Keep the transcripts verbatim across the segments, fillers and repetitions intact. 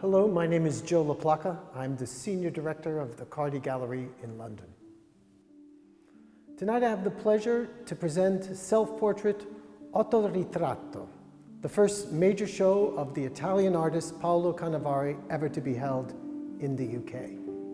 Hello, my name is Joe LaPlaca. I'm the Senior Director of the Cardi Gallery in London. Tonight I have the pleasure to present self-portrait Autoritratto, the first major show of the Italian artist Paolo Canevari ever to be held in the U K.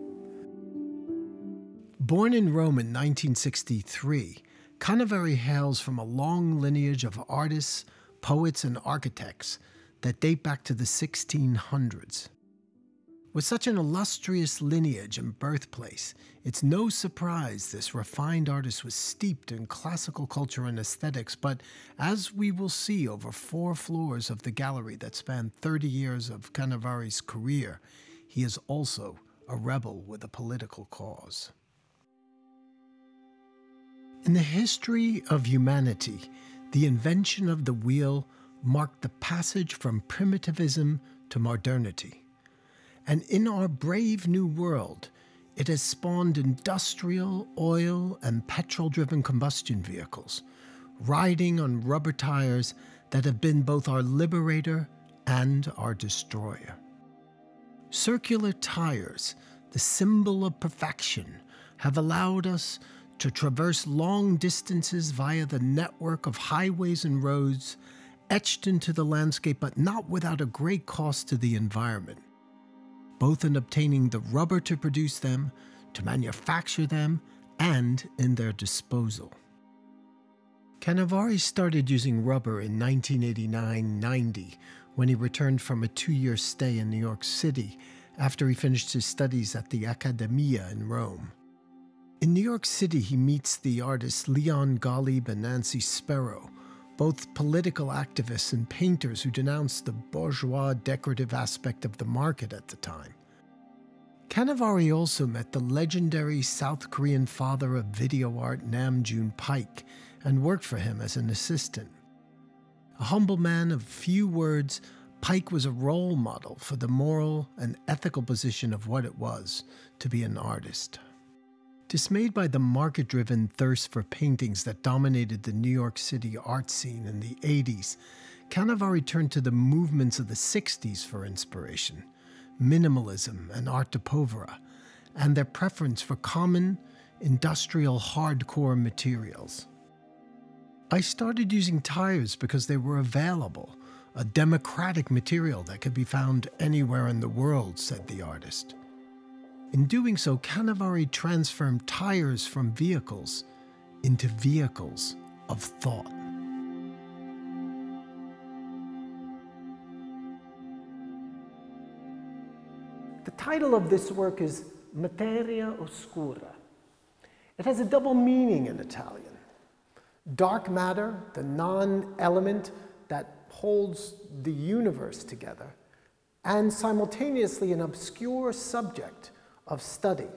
Born in Rome in nineteen sixty-three, Canevari hails from a long lineage of artists, poets, and architects that date back to the sixteen hundreds. With such an illustrious lineage and birthplace, it's no surprise this refined artist was steeped in classical culture and aesthetics, but as we will see over four floors of the gallery that span thirty years of Canevari's career, he is also a rebel with a political cause. In the history of humanity, the invention of the wheel marked the passage from primitivism to modernity. And in our brave new world, it has spawned industrial, oil, and petrol-driven combustion vehicles, riding on rubber tires that have been both our liberator and our destroyer. Circular tires, the symbol of perfection, have allowed us to traverse long distances via the network of highways and roads etched into the landscape, but not without a great cost to the environment, both in obtaining the rubber to produce them, to manufacture them, and in their disposal. Canevari started using rubber in nineteen eighty-nine ninety when he returned from a two-year stay in New York City after he finished his studies at the Accademia in Rome. In New York City, he meets the artists Leon Gottlieb and Nancy Spero, both political activists and painters who denounced the bourgeois decorative aspect of the market at the time. Canevari also met the legendary South Korean father of video art Nam June Paik and worked for him as an assistant. A humble man of few words, Paik was a role model for the moral and ethical position of what it was to be an artist. Dismayed by the market-driven thirst for paintings that dominated the New York City art scene in the eighties, Canevari turned to the movements of the sixties for inspiration, minimalism and arte povera, and their preference for common, industrial, hardcore materials. I started using tires because they were available, a democratic material that could be found anywhere in the world, said the artist. In doing so, Canevari transformed tires from vehicles into vehicles of thought. The title of this work is Materia Oscura. It has a double meaning in Italian. Dark matter, the non-element that holds the universe together, and simultaneously an obscure subject of study.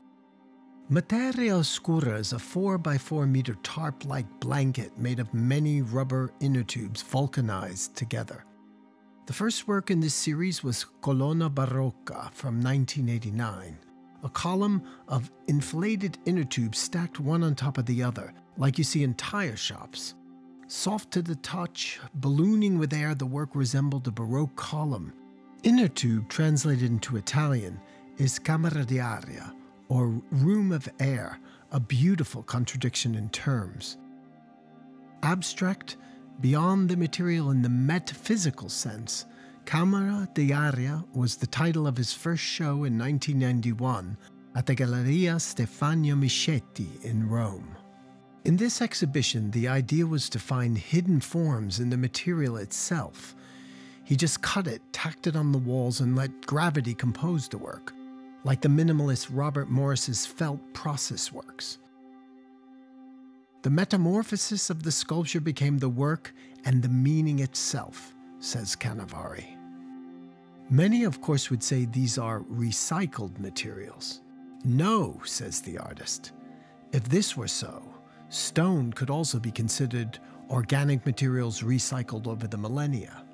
Materia Oscura is a four by four meter tarp-like blanket made of many rubber inner tubes vulcanized together. The first work in this series was Colonna Barocca from nineteen eighty-nine, a column of inflated inner tubes stacked one on top of the other, like you see in tire shops. Soft to the touch, ballooning with air, the work resembled a Baroque column. Inner tube, translated into Italian, is camera di aria, or room of air, a beautiful contradiction in terms. Abstract, beyond the material in the metaphysical sense, Camera di Aria was the title of his first show in nineteen ninety-one at the Galleria Stefano Michetti in Rome. In this exhibition, the idea was to find hidden forms in the material itself. He just cut it, tacked it on the walls, and let gravity compose the work, like the minimalist Robert Morris's felt process works. The metamorphosis of the sculpture became the work and the meaning itself, says Canevari. Many, of course, would say these are recycled materials. No, says the artist. If this were so, stone could also be considered organic materials recycled over the millennia.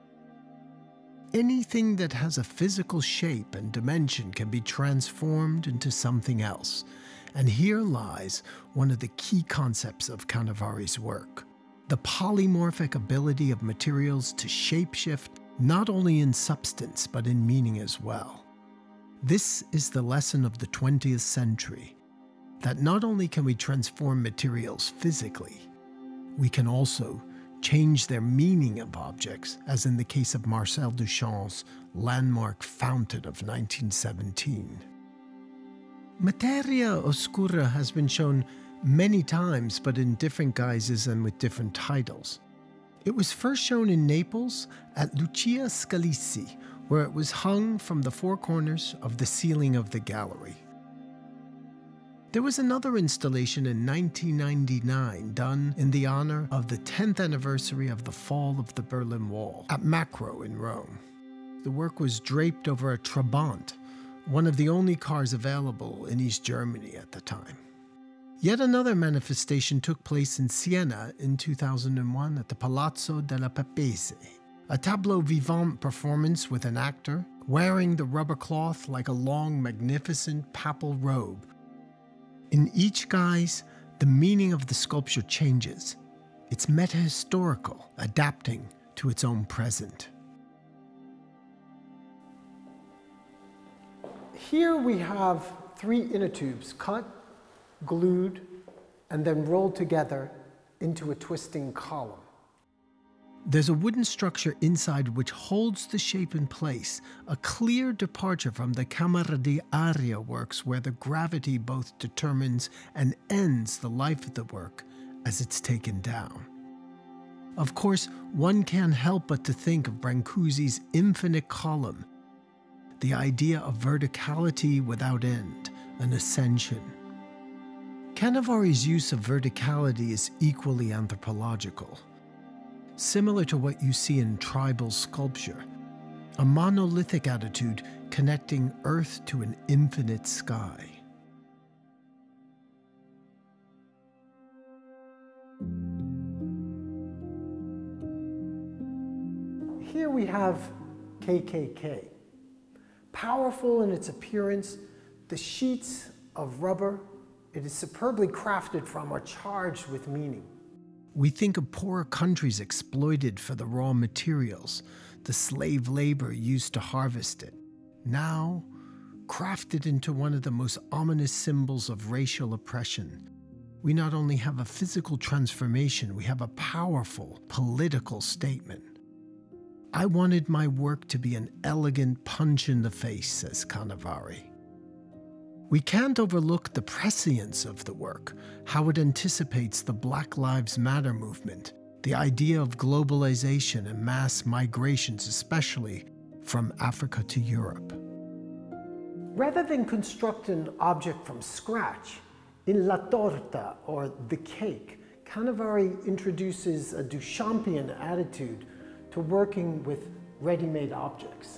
Anything that has a physical shape and dimension can be transformed into something else, and here lies one of the key concepts of Canevari's work: the polymorphic ability of materials to shapeshift not only in substance but in meaning as well. This is the lesson of the twentieth century, that not only can we transform materials physically, we can also change their meaning of objects, as in the case of Marcel Duchamp's landmark fountain of nineteen seventeen. Materia oscura has been shown many times, but in different guises and with different titles. It was first shown in Naples at Lucia Scalisi, where it was hung from the four corners of the ceiling of the gallery. There was another installation in nineteen ninety-nine done in the honor of the tenth anniversary of the fall of the Berlin Wall at Macro in Rome. The work was draped over a Trabant, one of the only cars available in East Germany at the time. Yet another manifestation took place in Siena in two thousand one at the Palazzo della Papese, a tableau vivant performance with an actor wearing the rubber cloth like a long, magnificent papal robe. In each guise, the meaning of the sculpture changes. It's meta-historical, adapting to its own present. Here we have three inner tubes cut, glued, and then rolled together into a twisting column. There's a wooden structure inside which holds the shape in place, a clear departure from the Camera di Aria works where the gravity both determines and ends the life of the work as it's taken down. Of course, one can't help but to think of Brancusi's infinite column, the idea of verticality without end, an ascension. Canevari's use of verticality is equally anthropological. Similar to what you see in tribal sculpture, a monolithic attitude connecting earth to an infinite sky. Here we have K K K. Powerful in its appearance, the sheets of rubber it is superbly crafted from are charged with meaning. We think of poorer countries exploited for the raw materials, the slave labor used to harvest it. Now, crafted into one of the most ominous symbols of racial oppression, we not only have a physical transformation, we have a powerful political statement. I wanted my work to be an elegant punch in the face, says Canevari. We can't overlook the prescience of the work, how it anticipates the Black Lives Matter movement, the idea of globalization and mass migrations, especially from Africa to Europe. Rather than construct an object from scratch, in La Torta, or the cake, Canevari introduces a Duchampian attitude to working with ready-made objects.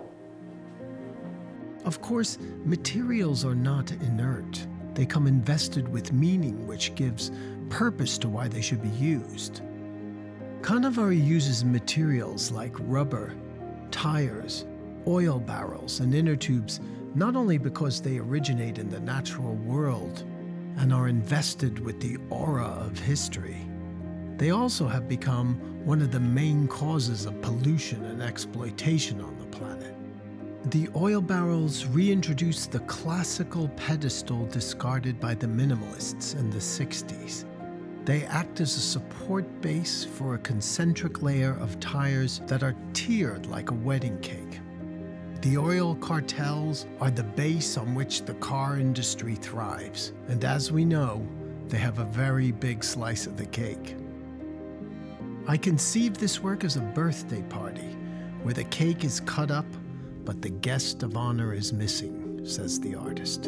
Of course, materials are not inert. They come invested with meaning, which gives purpose to why they should be used. Canevari uses materials like rubber, tires, oil barrels, and inner tubes not only because they originate in the natural world and are invested with the aura of history, they also have become one of the main causes of pollution and exploitation on the planet. The oil barrels reintroduced the classical pedestal discarded by the minimalists in the sixties. They act as a support base for a concentric layer of tires that are tiered like a wedding cake. The oil cartels are the base on which the car industry thrives, and as we know, they have a very big slice of the cake. I conceived this work as a birthday party, where the cake is cut up, but the guest of honor is missing, says the artist.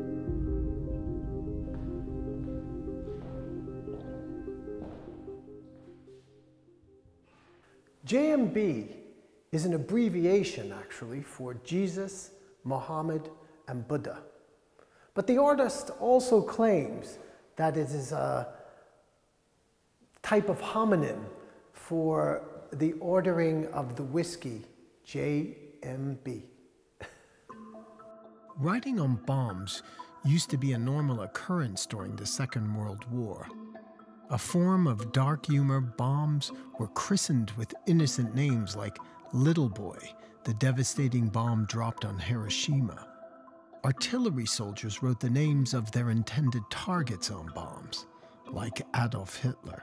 J M B is an abbreviation, actually, for Jesus, Muhammad, and Buddha. But the artist also claims that it is a type of homonym for the ordering of the whiskey, J M B. Writing on bombs used to be a normal occurrence during the Second World War. A form of dark humor, bombs were christened with innocent names like Little Boy, the devastating bomb dropped on Hiroshima, artillery soldiers wrote the names of their intended targets on bombs, like Adolf Hitler.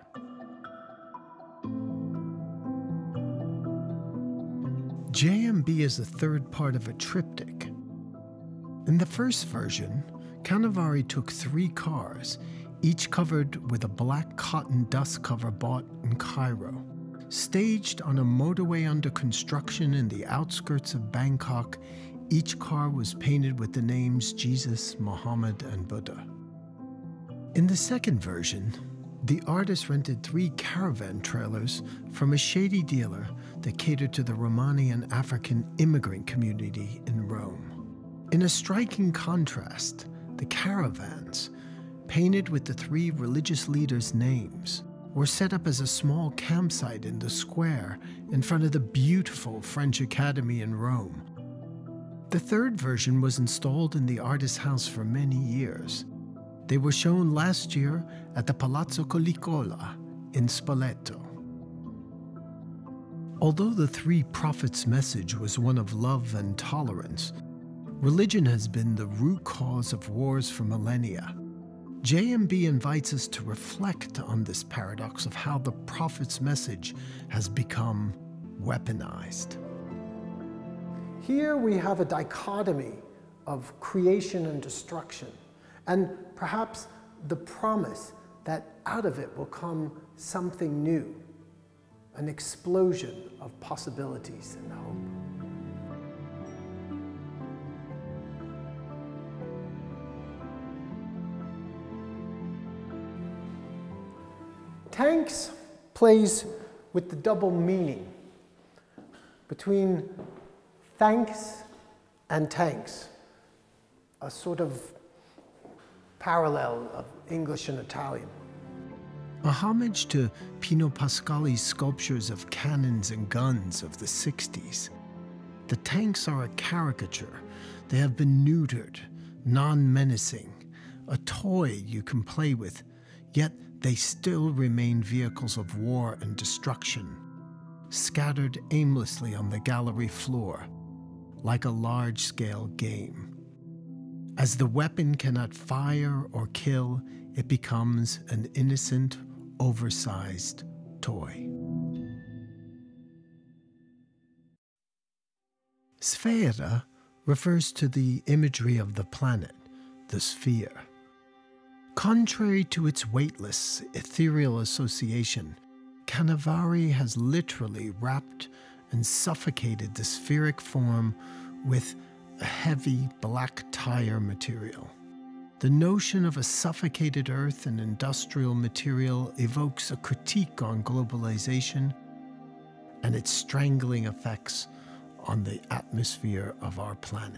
J M B is the third part of a triptych. In the first version, Canevari took three cars, each covered with a black cotton dust cover bought in Cairo. Staged on a motorway under construction in the outskirts of Bangkok, each car was painted with the names Jesus, Muhammad, and Buddha. In the second version, the artist rented three caravan trailers from a shady dealer that catered to the Romanian African immigrant community in Rome. In a striking contrast, the caravans, painted with the three religious leaders' names, were set up as a small campsite in the square in front of the beautiful French Academy in Rome. The third version was installed in the artist's house for many years. They were shown last year at the Palazzo Collicola in Spoleto. Although the Three Prophets' message was one of love and tolerance, religion has been the root cause of wars for millennia. J M B invites us to reflect on this paradox of how the prophet's message has become weaponized. Here we have a dichotomy of creation and destruction, and perhaps the promise that out of it will come something new, an explosion of possibilities and hope. Tanks plays with the double meaning between thanks and tanks, a sort of parallel of English and Italian. A homage to Pino Pascali's sculptures of cannons and guns of the sixties. The tanks are a caricature. They have been neutered, non-menacing, a toy you can play with, yet they still remain vehicles of war and destruction, scattered aimlessly on the gallery floor, like a large-scale game. As the weapon cannot fire or kill, it becomes an innocent, oversized toy. Sfera refers to the imagery of the planet, the sphere. Contrary to its weightless, ethereal association, Canevari has literally wrapped and suffocated the spheric form with a heavy black tire material. The notion of a suffocated earth and industrial material evokes a critique on globalization and its strangling effects on the atmosphere of our planet.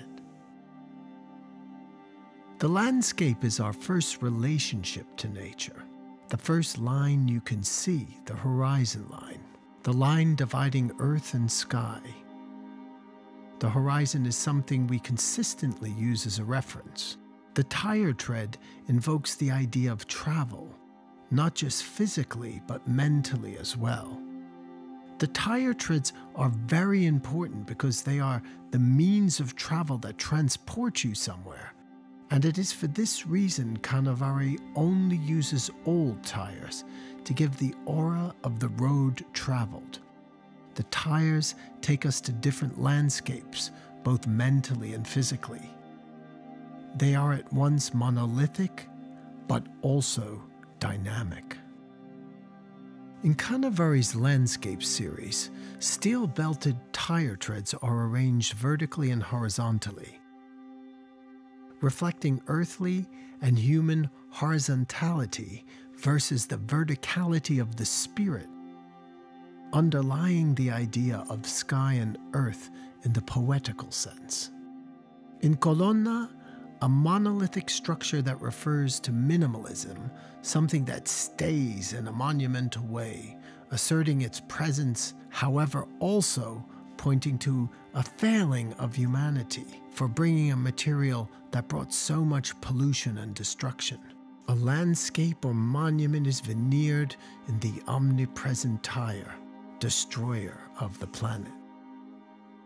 The landscape is our first relationship to nature, the first line you can see, the horizon line, the line dividing earth and sky. The horizon is something we consistently use as a reference. The tire tread invokes the idea of travel, not just physically, but mentally as well. The tire treads are very important because they are the means of travel that transport you somewhere. And it is for this reason Canevari only uses old tires to give the aura of the road traveled. The tires take us to different landscapes, both mentally and physically. They are at once monolithic, but also dynamic. In Canevari's landscape series, steel-belted tire treads are arranged vertically and horizontally, reflecting earthly and human horizontality versus the verticality of the spirit, underlying the idea of sky and earth in the poetical sense. In Colonna, a monolithic structure that refers to minimalism, something that stays in a monumental way, asserting its presence, however also pointing to a failing of humanity for bringing a material that brought so much pollution and destruction. A landscape or monument is veneered in the omnipresent tire, destroyer of the planet.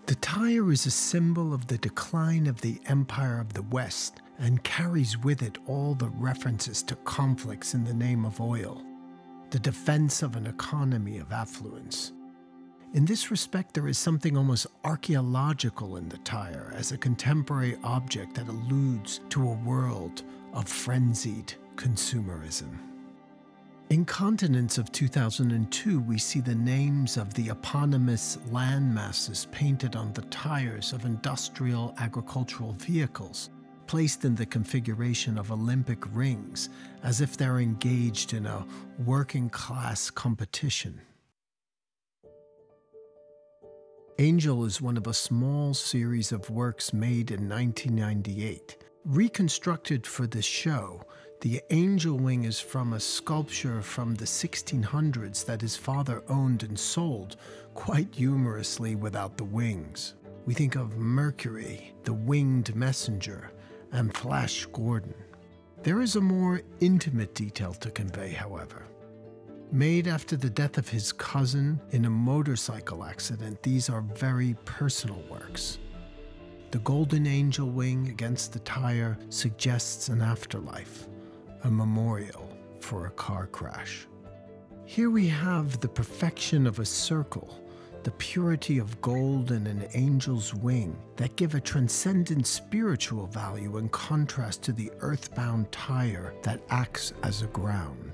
The tire is a symbol of the decline of the Empire of the West and carries with it all the references to conflicts in the name of oil, the defense of an economy of affluence. In this respect, there is something almost archaeological in the tire as a contemporary object that alludes to a world of frenzied consumerism. In Continents of two thousand two, we see the names of the eponymous land masses painted on the tires of industrial agricultural vehicles, placed in the configuration of Olympic rings, as if they're engaged in a working-class competition. Angel is one of a small series of works made in nineteen ninety-eight. Reconstructed for this show, the angel wing is from a sculpture from the sixteen hundreds that his father owned and sold, quite humorously without the wings. We think of Mercury, the winged messenger, and Flash Gordon. There is a more intimate detail to convey, however. Made after the death of his cousin in a motorcycle accident, these are very personal works. The golden angel wing against the tire suggests an afterlife, a memorial for a car crash. Here we have the perfection of a circle, the purity of gold in an angel's wing that give a transcendent spiritual value in contrast to the earthbound tire that acts as a ground.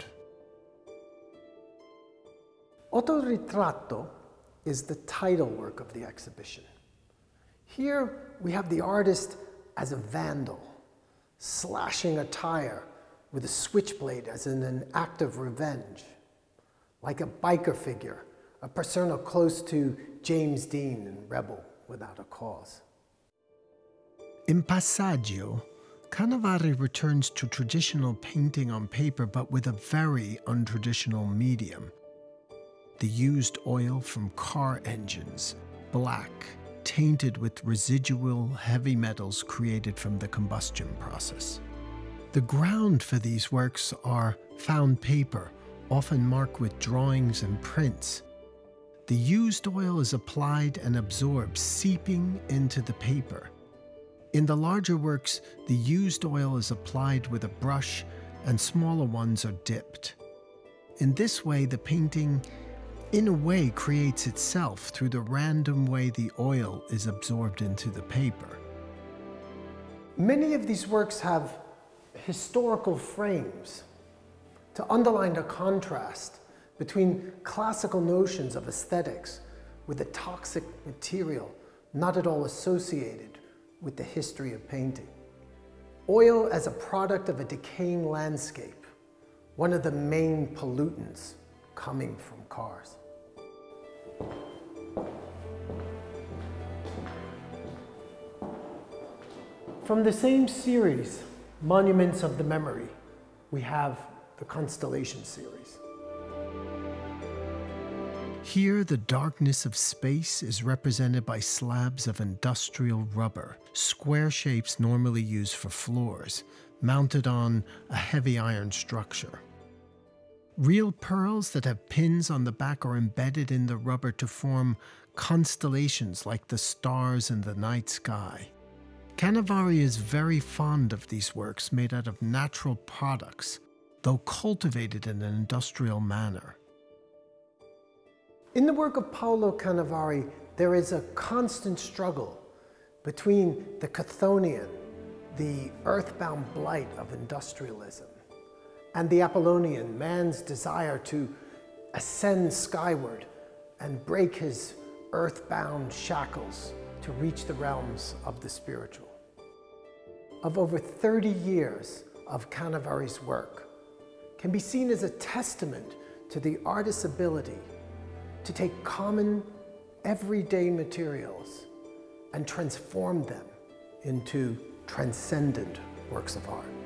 Autoritratto is the title work of the exhibition. Here we have the artist as a vandal, slashing a tire with a switchblade as in an act of revenge, like a biker figure, a persona close to James Dean in Rebel Without a Cause. In Passaggio, Canevari returns to traditional painting on paper, but with a very untraditional medium. The used oil from car engines, black, tainted with residual heavy metals created from the combustion process. The ground for these works are found paper, often marked with drawings and prints. The used oil is applied and absorbed, seeping into the paper. In the larger works, the used oil is applied with a brush and smaller ones are dipped. In this way, the painting, in a way, creates itself through the random way the oil is absorbed into the paper. Many of these works have historical frames to underline a contrast between classical notions of aesthetics with a toxic material not at all associated with the history of painting. Oil as a product of a decaying landscape, one of the main pollutants coming from cars. From the same series, Monuments of the Memory, we have the Constellations series. Here, the darkness of space is represented by slabs of industrial rubber, square shapes normally used for floors, mounted on a heavy iron structure. Real pearls that have pins on the back are embedded in the rubber to form constellations like the stars in the night sky. Canevari is very fond of these works made out of natural products, though cultivated in an industrial manner. In the work of Paolo Canevari, there is a constant struggle between the Chthonian, the earthbound blight of industrialism, and the Apollonian, man's desire to ascend skyward and break his earthbound shackles to reach the realms of the spiritual. Of over thirty years of Canevari's work can be seen as a testament to the artist's ability to take common, everyday materials and transform them into transcendent works of art.